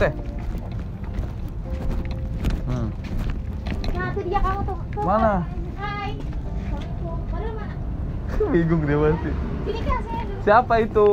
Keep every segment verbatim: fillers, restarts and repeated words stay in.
teh. Hmm. Nah, itu dia kamu tuh. Tuh, Mana? Hai. Padahal mana? Bingung dia masih. Sini kan saya dulu. Siapa itu?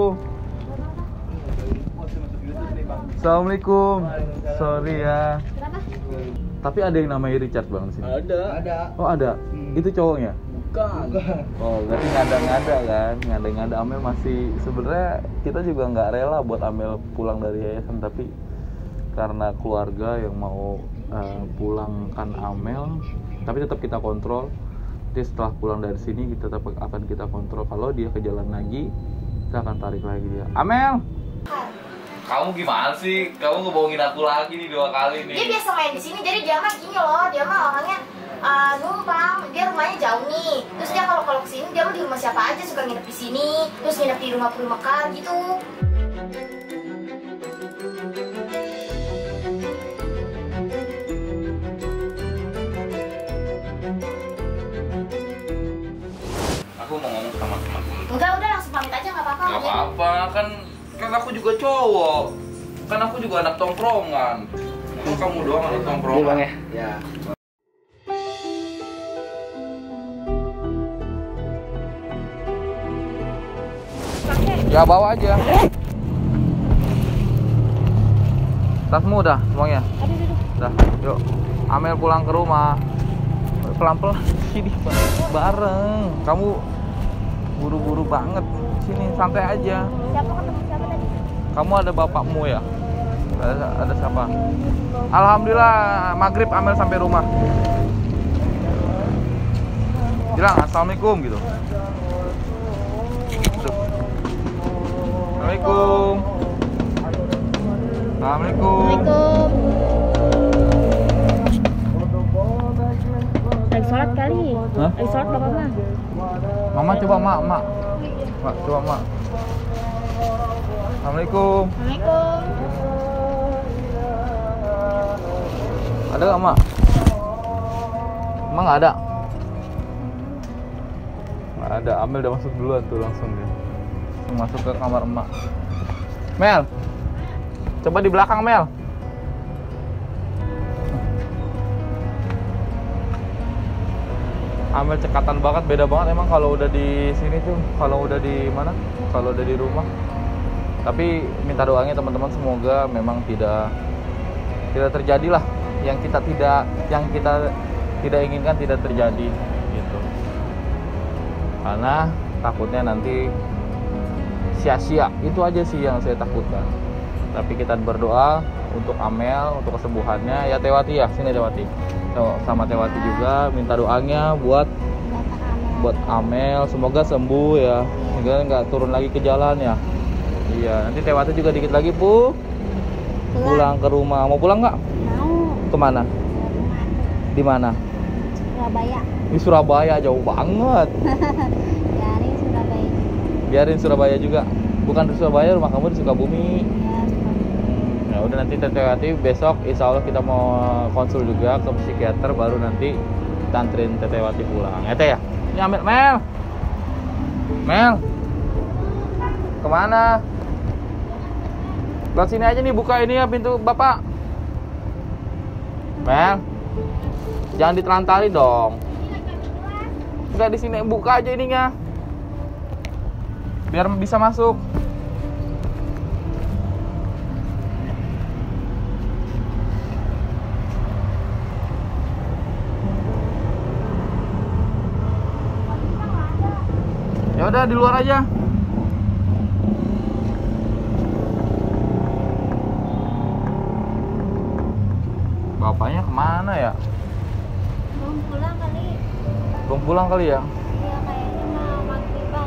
Assalamualaikum. Sorry ya. Kenapa? Tapi ada yang namanya Richard bang di sini. Ada. Ada. Oh ada. Hmm. Itu cowoknya? Bukan. Oh berarti ngada-ngada kan? Ngada-ngada Amel masih sebenarnya kita juga nggak rela buat Amel pulang dari yayasan, tapi karena keluarga yang mau uh, pulangkan Amel, tapi tetap kita kontrol. Jadi setelah pulang dari sini kita tetap akan kita kontrol. Kalau dia ke jalan lagi, kita akan tarik lagi dia. Amel, kamu gimana sih? Kamu ngebohongin aku lagi nih dua kali nih. Dia biasa main di sini, jadi dia mah gini loh, dia mah orangnya uh, numpang. Dia rumahnya jauh nih. Terus dia kalau kalau kesini dia mah di rumah siapa aja, suka nginep di sini, terus nginep di rumah rumah kar gitu. Aku mau ngomong sama teman dulu. Enggak, udah langsung pamit aja nggak apa-apa. Gak apa-apa, kan kan aku juga cowok. Kan aku juga anak tongkrongan. Kok kamu doang anak tongkrongan? Bang ya. Ya. Ya bawa aja. Tasmu udah semuanya? Aduh, aduh. Udah, yuk. Amel pulang ke rumah. Pelan-pelan sini bareng. Kamu buru-buru banget. Sini santai aja. Siapa ketemu siapa tadi? Kamu ada bapakmu ya? Ada, ada siapa? Alhamdulillah maghrib Amel sampai rumah. Bilang assalamualaikum gitu. Tuh. Assalamualaikum. Assalamualaikum. Assalamualaikum. Lagi sholat kali. Hah? Lagi sholat bapak mah. Mama coba mak, mak. Mak coba mak. Assalamualaikum. Assalamualaikum. Ada nggak mak? Emang nggak ada? Nggak ada. Amel udah masuk duluan tuh langsung dia. Masuk ke kamar emak. Mel, coba di belakang Mel. Amel cekatan banget, beda banget emang kalau udah di sini tuh, kalau udah di mana? Kalau udah di rumah. Tapi minta doanya teman-teman, semoga memang tidak tidak terjadi lah yang kita tidak yang kita tidak inginkan tidak terjadi gitu. Karena takutnya nanti sia-sia, itu aja sih yang saya takutkan. Tapi kita berdoa untuk Amel, untuk kesembuhannya. Ya Tewati ya, sini Tewati. Sama Tewati juga minta doanya buat buat Amel, semoga sembuh ya, sehingga nggak turun lagi ke jalan ya. Iya, nanti Tewati juga dikit lagi pu pulang, pulang ke rumah. Mau pulang nggak? Mau. Kemana? Di mana? Surabaya. Di Surabaya, jauh banget. Biarin Surabaya. Biarin Surabaya juga. Bukan di Surabaya, rumah kamu di Sukabumi. Ya, Ya udah, nanti Tewati besok insya Allah kita mau konsul juga ke psikiater, baru nanti kita anterin Tewati pulang. Ya Teh ya? Ini Amel, Mel. Mel. Kemana? Lewat sini aja nih, buka ini ya pintu Bapak. Mel. Jangan diterantari dong. Enggak, di sini buka aja ininya. Biar bisa masuk. Ya udah di luar aja. Bapaknya kemana ya? belum pulang kali. Belum pulang kali ya? Ya kayaknya mau maghriban.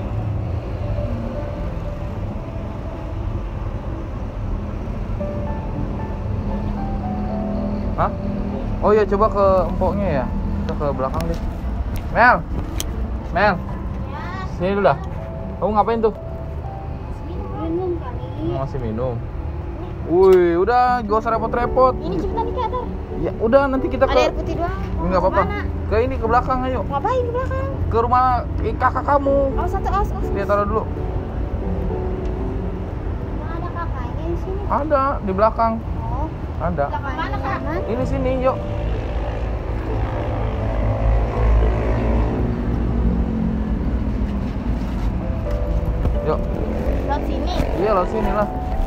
Hah? Oh iya, coba ke empoknya ya. Kita ke belakang deh. Mel. Mel. Ya, Sini dulu dah. Kamu ngapain tuh? minum kali. Masih minum. Wih, udah gak usah repot-repot. Ini cepetan nih ke atas. Ya udah, nanti kita Ada air ke putih doang. enggak apa-apa. Kemana? Ke ini ke belakang ayo. Ngapain ke belakang? Ke rumah eh, kakak kamu. Oh, satu os, os. Lihat taruh dulu. Emang ada kakaknya di sini. Ada di belakang. Oh, Ada. Mana kak? Ini sini, yuk. Yuk. Lewat sini. Iya, lewat sini lah.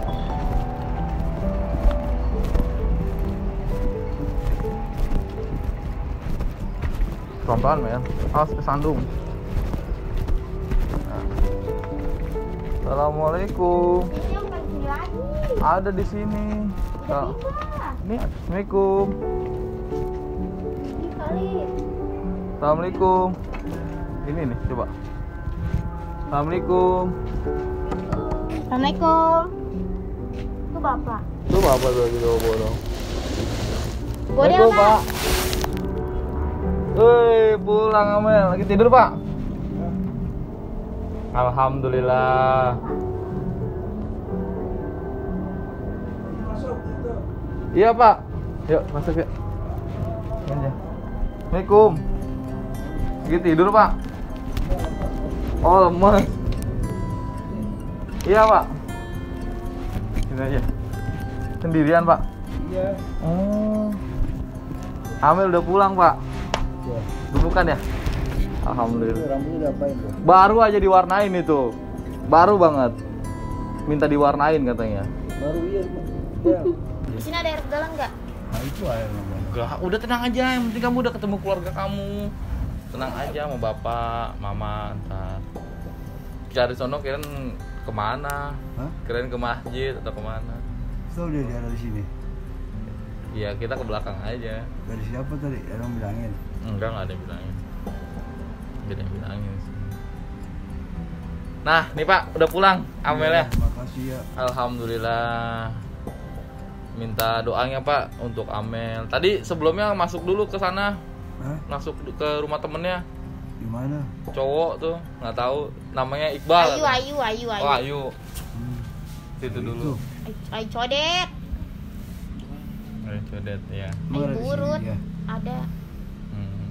Pelan-pelan, men. Awas kesandung. Nah. Assalamualaikum. Ini yang bukan di sini lagi. Ada di sini. Udah Nah, bisa. ini Assalamualaikum. Ini kali. Assalamualaikum. Ini nih, coba. Assalamualaikum. Assalamualaikum. Itu bapak. Coba apa tuh lagi bawa dong? Boleh Assalamualaikum, pak. Hei, pulang Amel. Lagi tidur, Pak? Alhamdulillah. Iya, Pak. Yuk, masuk ya. Aja. Assalamualaikum. Lagi tidur, Pak? Oh, lemes. Iya, Pak. Sini aja. Sendirian, Pak? Iya. Oh. Amel udah pulang, Pak? Ya. Bukan ya? Itu Alhamdulillah. rambutnya udah apain tuh? Baru aja diwarnain itu. Baru banget. Minta diwarnain katanya. Baru iya. Ya. Di sini ada air galon nggak? Nah itu air namanya. Enggak, udah tenang aja. Yang penting kamu udah ketemu keluarga kamu. Tenang aja sama bapak, mama, ntar. Cari sono kirain kemana? Hah? Kirain ke masjid atau kemana? Tahu dia dia ada di sini. Iya, kita ke belakang aja. Dari siapa tadi? Orang bilangin. Enggak, nggak ada yang bilangin. Nggak ada yang bilangin sih. Nah, nih Pak, udah pulang Amel ya? Makasih ya. Alhamdulillah. Minta doanya Pak untuk Amel. Tadi sebelumnya masuk dulu ke sana, Hah? masuk ke rumah temennya, Di mana? cowok tuh, nggak tahu namanya Iqbal. Ayu, katanya. ayu, ayu, ayu. Oh Ayu, Hmm. situ Itu. dulu. Ayu, ayu codet. Ayu codet ya. Emang ada di sini, Burut. ya? Ada. Hmm.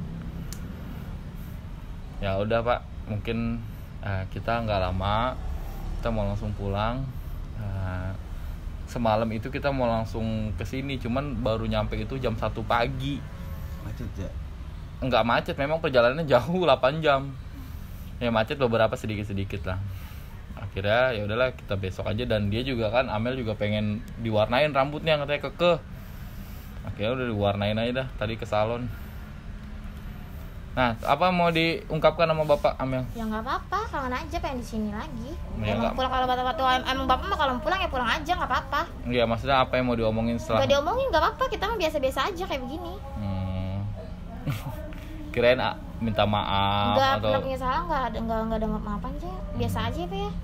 Ya udah Pak, mungkin eh, kita nggak lama, kita mau langsung pulang. Eh, semalam itu kita mau langsung ke sini, cuman baru nyampe itu jam satu pagi. Macet ya? Nggak macet, memang perjalanannya jauh delapan jam. Ya macet beberapa sedikit-sedikit lah. Akhirnya ya udahlah kita besok aja, dan dia juga kan Amel juga pengen diwarnain rambutnya, katanya kekeh. Akhirnya udah diwarnain aja dah tadi ke salon. Nah, apa mau diungkapkan sama Bapak Amel? Ya nggak apa-apa, kangen aja pengen di sini lagi. Ya, emang nggak- pulang kalau batu-batu emang bapak mah kalau pulang ya pulang aja nggak apa-apa. Iya, maksudnya apa yang mau diomongin setelah? Nggak diomongin nggak apa-apa, kita mah biasa-biasa aja kayak begini. Hmm. Kirain ah, minta maaf Nggak atau pernah punya salah, nggak ada nggak nggak ada maaf aja, biasa aja ya Pak ya.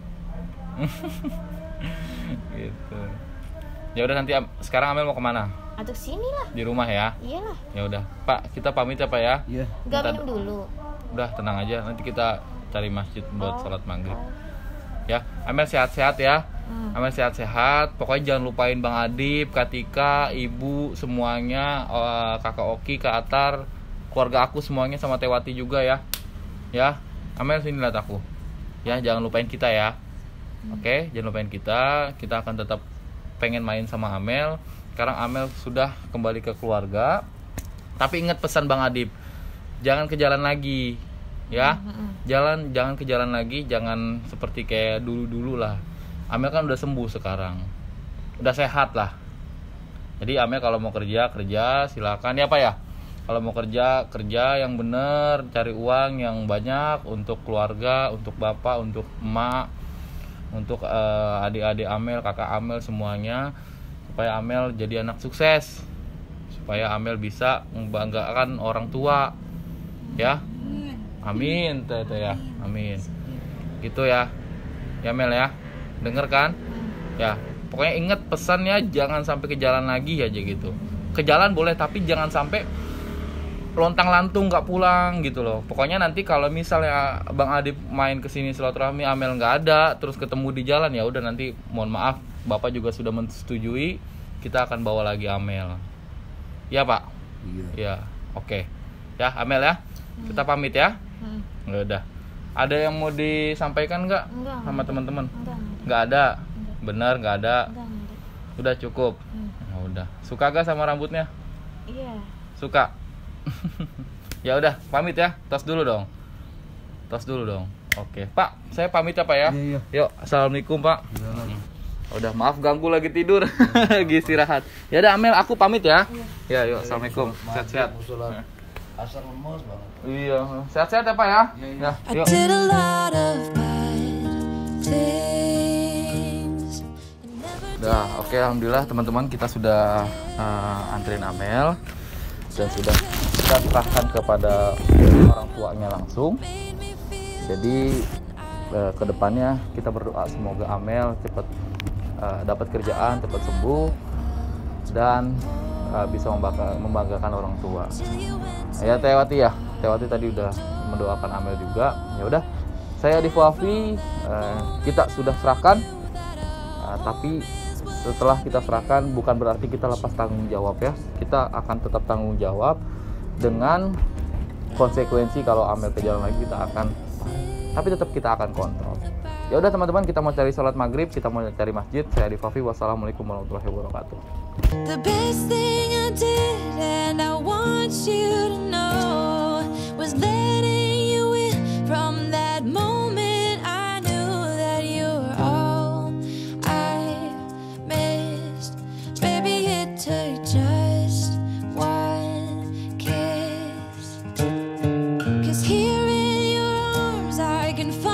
gitu. Ya udah, nanti Am- sekarang Amel mau kemana? Atau sini lah, Di rumah ya. iyalah. Ya udah, Pak, kita pamit ya Pak ya. Iya. Nggak Bentar. minum dulu. Udah, tenang aja, nanti kita cari masjid buat Oh. sholat maghrib. Oh. Ya, Amel sehat-sehat ya. Hmm. Amel sehat-sehat. Pokoknya jangan lupain Bang Adib, Kak Tika, Ibu semuanya, eh, Kakak Oki, Kak Atar, keluarga aku semuanya, sama Tewati juga ya. Ya, Amel sini lihat aku. Ya, jangan lupain kita ya. Oke, jangan lupain kita. Kita akan tetap pengen main sama Amel. Sekarang Amel sudah kembali ke keluarga. Tapi ingat pesan Bang Adib, jangan ke jalan lagi, ya. Jalan, jangan ke jalan lagi, jangan seperti kayak dulu-dulu lah. Amel kan udah sembuh sekarang, udah sehat lah. Jadi Amel kalau mau kerja kerja silakan ya Pak ya. Kalau mau kerja kerja yang bener, cari uang yang banyak untuk keluarga, untuk bapak, untuk emak, untuk eh, adik-adik Amel, kakak Amel semuanya, supaya Amel jadi anak sukses, supaya Amel bisa membanggakan orang tua, ya. Amin, teh teh ya, amin. Gitu ya, ya Mel ya, denger kan? Ya, pokoknya ingat pesannya, jangan sampai ke jalan lagi aja gitu. Ke jalan boleh, tapi jangan sampai lontang lantung nggak pulang gitu loh. Pokoknya nanti kalau misalnya Bang Adib main kesini silaturahmi, Amel nggak ada, terus ketemu di jalan, ya udah nanti mohon maaf, Bapak juga sudah menyetujui, kita akan bawa lagi Amel. Ya Pak? Iya. Ya, oke. Ya Amel ya, kita pamit ya. Hmm. Nggak ada. Ada yang mau disampaikan nggak Enggak, sama teman-teman? Enggak, enggak, Nggak ada. Benar nggak ada. enggak, enggak. Udah cukup. Hmm. Ya udah. Suka gak sama rambutnya? Iya. Suka. Ya udah, pamit ya. Tos dulu dong. Tos dulu dong. Oke, Pak, saya pamit ya Pak ya. Iya, iya. Yuk, assalamualaikum Pak. Iya lah. Udah, maaf ganggu lagi tidur, lagi istirahat. Ya udah Amel, aku pamit ya. Ya, yuk, assalamualaikum. Sehat-sehat. Asal lemes banget. Iya, sehat-sehat ya Pak ya. Iya, iya. Ya, I yuk. did a lot of bad things. Udah, oke, alhamdulillah teman-teman kita sudah uh, anterin Amel dan sudah kita serahkan kepada orang tuanya langsung. Jadi uh, kedepannya kita berdoa semoga Amel cepat uh, dapat kerjaan, cepat sembuh dan uh, bisa membangga- membanggakan orang tua. Ya Tewati ya, Tewati tadi udah mendoakan Amel juga. Ya udah, saya di Fuafi uh, kita sudah serahkan, uh, tapi setelah kita serahkan bukan berarti kita lepas tanggung jawab ya. Kita akan tetap tanggung jawab dengan konsekuensi kalau Amel ke jalan lagi kita akan, tapi tetap kita akan kontrol. Ya udah teman-teman, kita mau cari sholat maghrib, kita mau cari masjid. Saya di Fafi, wassalamualaikum warahmatullahi wabarakatuh. The best thing I did, and I want you to know, was letting you in. From that moment I knew that you were all I missed. Baby, it took just one kiss. 'Cause here in your arms I can find